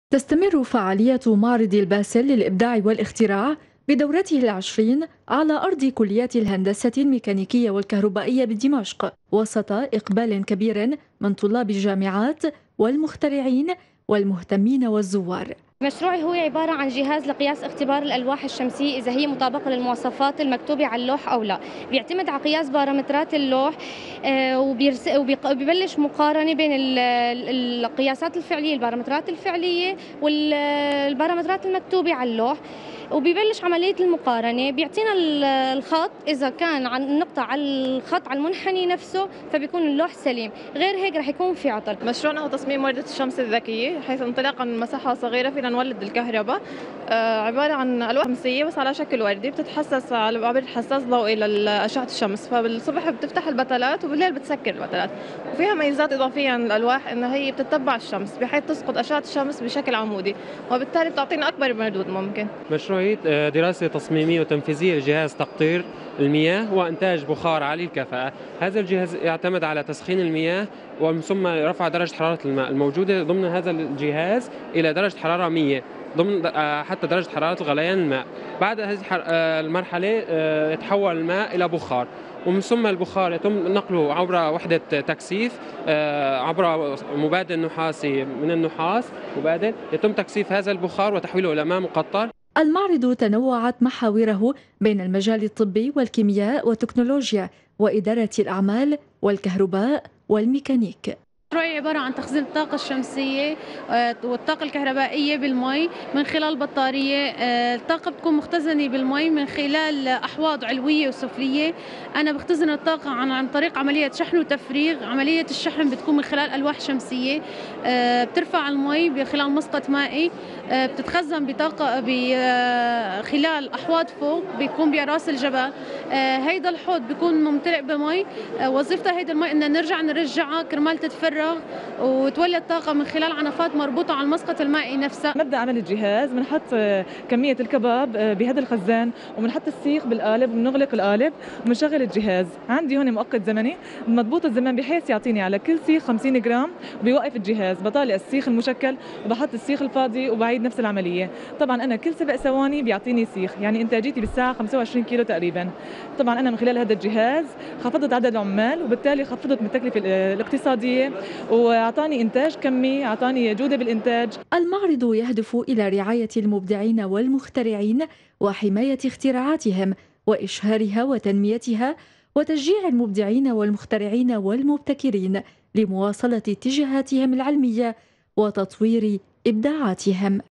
تستمر فعالية معرض الباسل للإبداع والاختراع بدورته العشرين على أرض كليات الهندسة الميكانيكية والكهربائية بدمشق، وسط إقبال كبير من طلاب الجامعات والمخترعين والمهتمين والزوار. مشروعي هو عبارة عن جهاز لقياس اختبار الألواح الشمسية إذا هي مطابقة للمواصفات المكتوبة على اللوح أو لا. بيعتمد على قياس بارامترات اللوح، وبيبلش مقارنة بين القياسات الفعلية، البارامترات الفعلية والبارامترات المكتوبة على اللوح، وبيبلش عملية المقارنة. بيعطينا الخط، إذا كان عن النقطة على الخط على المنحني نفسه فبيكون اللوح سليم، غير هيك رح يكون في عطل. مشروعنا هو تصميم وردة الشمس الذكية، حيث انطلاقا من مساحة صغيرة فينا نولد الكهرباء. عبارة عن ألواح شمسية بس على شكل وردي، بتتحسس عبر حساس ضوئي لأشعة الشمس، فبالصبح بتفتح البتلات وبالليل بتسكر البتلات. وفيها ميزات إضافية عن الألواح، إنها هي بتتبع الشمس بحيث تسقط أشعة الشمس بشكل عمودي، وبالتالي بتعطينا أكبر مردود ممكن. مشروعي دراسة تصميمية وتنفيذية لجهاز تقطير المياه وإنتاج بخار عالي الكفاءة. هذا الجهاز يعتمد على تسخين المياه ومن ثم رفع درجة حرارة الماء الموجودة ضمن هذا الجهاز إلى درجة حرارة 100 ضمن حتى درجة حرارة غليان الماء. بعد هذه المرحلة يتحول الماء إلى بخار، ومن ثم البخار يتم نقله عبر وحدة تكثيف، عبر مبادل نحاسي من النحاس مبادل، يتم تكثيف هذا البخار وتحويله إلى ماء مقطر. المعرض تنوعت محاوره بين المجال الطبي والكيمياء والتكنولوجيا وإدارة الأعمال والكهرباء والميكانيك. مشروعي عبارة عن تخزين الطاقة الشمسية والطاقة الكهربائية بالمي من خلال بطارية. الطاقة بتكون مختزنة بالمي من خلال أحواض علوية وسفلية. أنا بختزن الطاقة عن طريق عملية شحن وتفريغ. عملية الشحن بتكون من خلال ألواح شمسية بترفع المي من خلال مسقط مائي، بتتخزن بطاقة خلال أحواض فوق بيكون براس الجبل. هيدا الحوض بيكون ممتلئ بمي. وظيفتها هيدا المي إن نرجعها كرمال تتفرغ وتولد طاقة من خلال عنفات مربوطة على المسقط المائي نفسها. نبدأ عمل الجهاز، بنحط كمية الكباب بهذا الخزان، وبنحط السيخ بالقالب، وبنغلق القالب وبنشغل الجهاز. عندي هون مؤقت زمني مضبوط الزمن بحيث يعطيني على كل سيخ 50 جرام، وبيوقف الجهاز. بطالع السيخ المشكل وبحط السيخ الفاضي وبعيد نفس العملية. طبعا أنا كل 7 ثواني بيعطيني سيخ، يعني إنتاجيتي بالساعة 25 كيلو تقريبا. طبعا أنا من خلال هذا الجهاز خفضت عدد العمال، وبالتالي خفضت من التكلفة الاقتصادية، وأعطاني إنتاج كمي، أعطاني جودة بالإنتاج. المعرض يهدف إلى رعاية المبدعين والمخترعين وحماية اختراعاتهم وإشهارها وتنميتها، وتشجيع المبدعين والمخترعين والمبتكرين لمواصلة اتجاهاتهم العلمية وتطوير إبداعاتهم.